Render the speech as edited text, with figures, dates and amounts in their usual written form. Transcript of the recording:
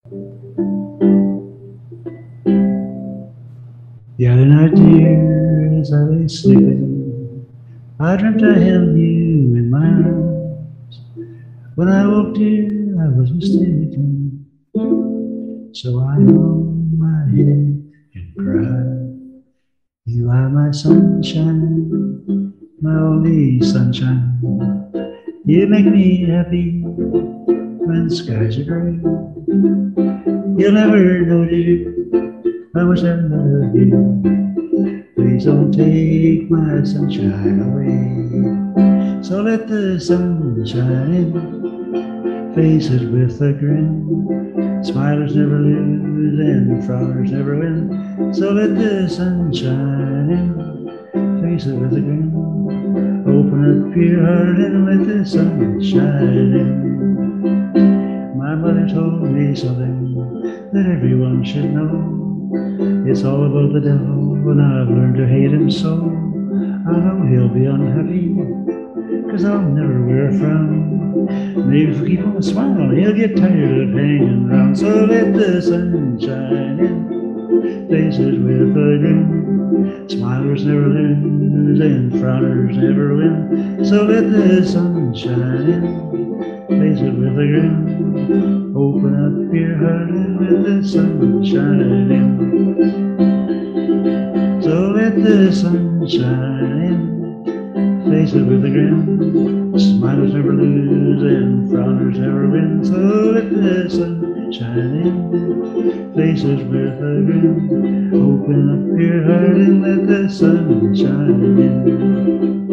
The other night, dear, as I lay sleeping, I dreamt I held you in my arms. When I woke, dear, I was mistaken, so I hung my head and cried. You are my sunshine, my only sunshine. You make me happy when the skies are gray. You'll never know, dear, how much I love you. Please don't take my sunshine away. So let the sun shine in, face it with a grin. Smilers never lose and frowners never win. So let the sun shine in, face it with a grin. Open up your heart and let the sun shine in. My mother told me something that everyone should know. It's all about the devil, and I've learned to hate him so. I know he'll be unhappy, 'cause I'll never wear a frown. Maybe if we keep on smiling, he'll get tired of hanging around. So let the sun shine in, faces with a grin. Smilers never lose, and frowners never win. So let the sun shine in, face it with a grin. Open up your heart and let the sun shine in. So let the sun shine in, face it with a grin. Smilers never lose and frowners never win. So let the sun shine in, face it with a grin. Open up your heart and let the sun shine in.